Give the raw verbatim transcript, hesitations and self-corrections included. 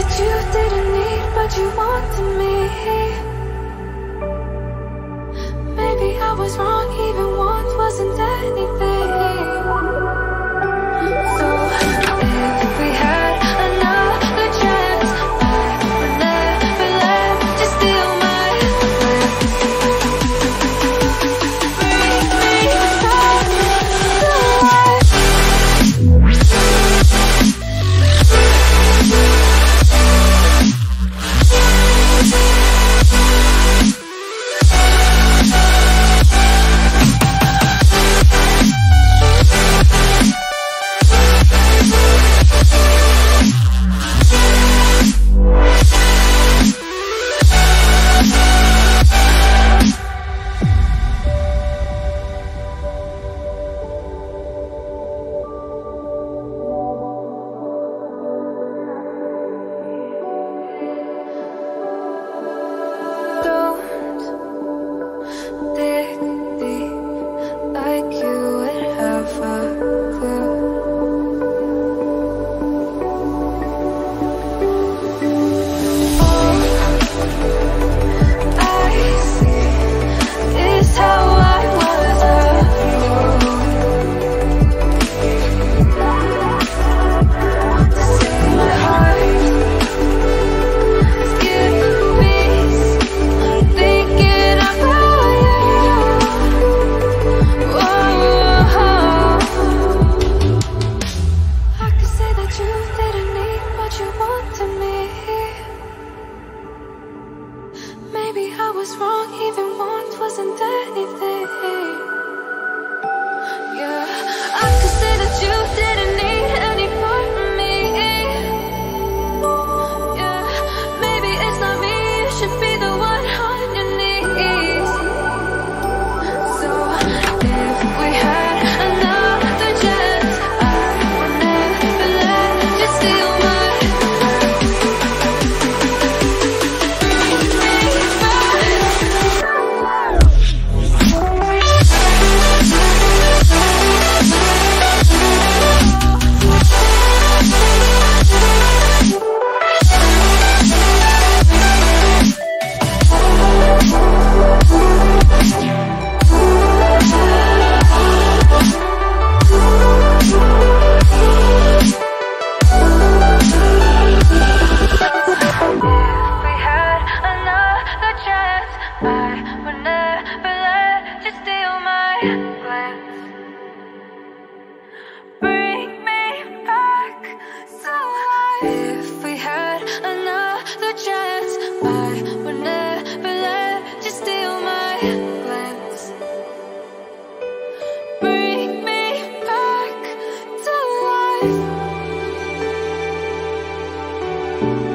that you didn't need, but you wanted me. Maybe I was wrong, even want wasn't anything. So if we had another chance, I would never let you steal my breath. Bring me back to life. Maybe I was wrong, even want wasn't anything. Yeah, I could say that you didn't need any part of me. Yeah, maybe it's not me, you should be the one on your knees. So if we had another chance, I would never let you steal my you.